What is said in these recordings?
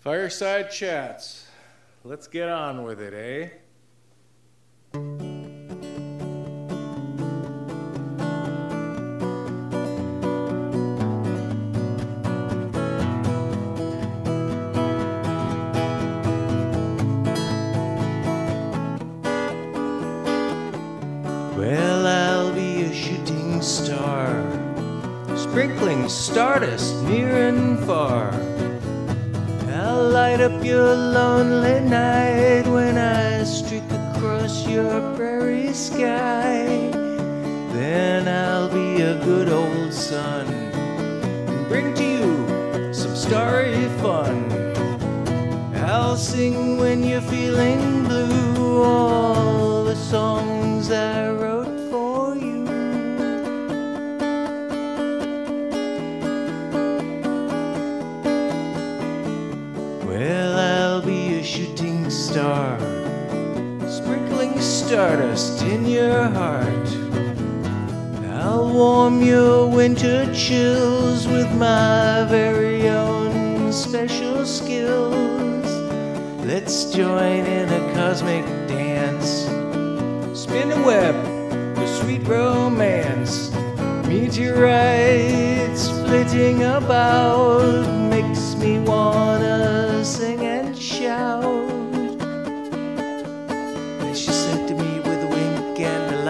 Fireside Chats. Let's get on with it, eh? Well, I'll be a shooting star, sprinkling stardust near and far. I'll light up your lonely night when I streak across your prairie sky. Then I'll be a good old son and bring to you some starry fun. I'll sing when you're feeling blue all the songs I wrote for you. Well, I'll be a shooting star, sprinkling stardust in your heart. I'll warm your winter chills with my very own special skills. Let's join in a cosmic dance, spin a web of sweet romance. Meteorites flitting about makes me wanna sing and shout. And she said to me with a wink and a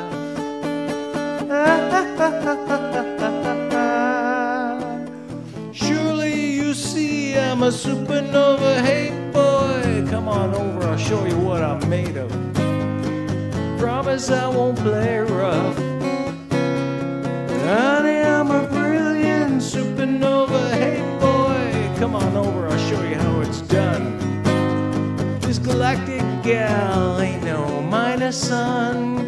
laugh, surely you see I'm a supernova. Hey boy, come on over, I'll show you what I'm made of. Promise I won't play rough. Honey, I'm a brilliant supernova. Hey boy, come on over, I'll show you how it's done. This galactic gal ain't no minor sun.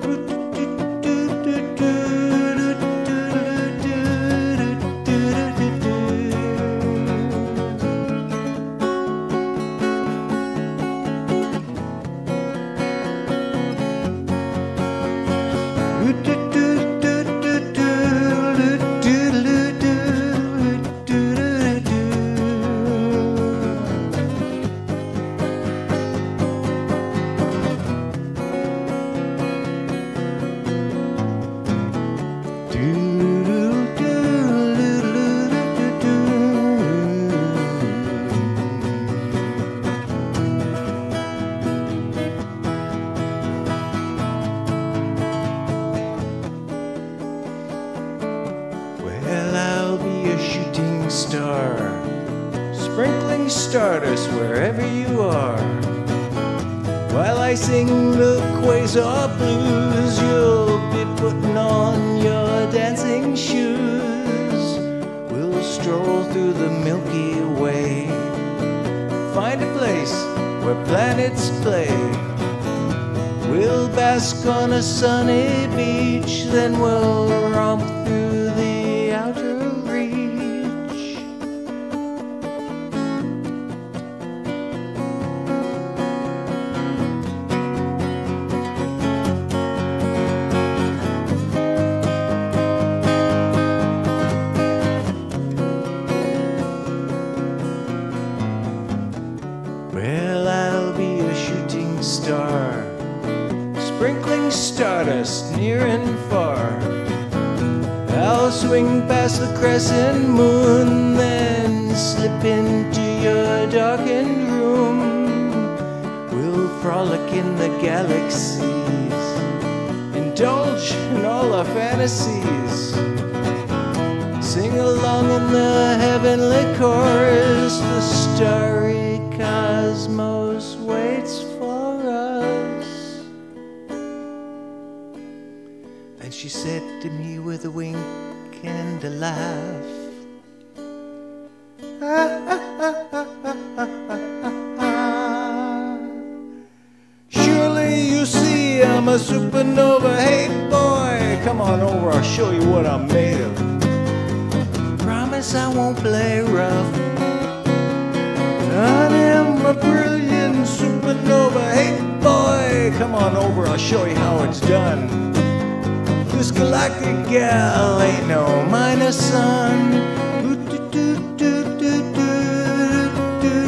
Star, sprinkling stardust wherever you are. While I sing the quasar blues, you'll be putting on your dancing shoes. We'll stroll through the Milky Way, find a place where planets play. We'll bask on a sunny beach, then we'll romp through the outer reach. Well, I'll be a shooting star, sprinkling stardust near and far. I'll swing past the crescent moon, then slip into your darkened room. We'll frolic in the galaxies, indulge in all our fantasies. Sing along in the heavenly chorus, the starry cosmos waits for us. Then she said to me with a wink and a laugh, surely you see I'm a supernova. Hey boy, come on over, I'll show you what I'm made of. Promise I won't play rough. I am a brilliant supernova. Hey boy, come on over, I'll show you how it's done. This galactic gal ain't no minor sun.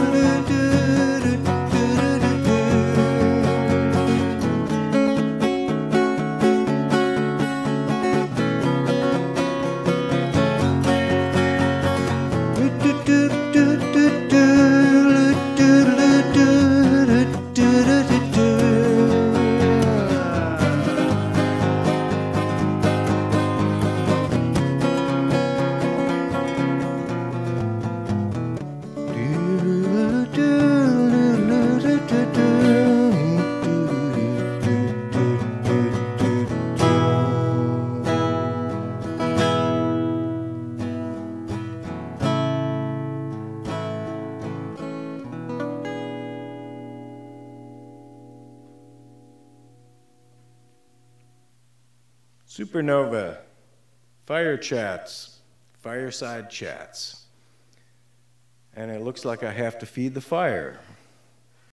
Supernova, fire chats, fireside chats. And it looks like I have to feed the fire.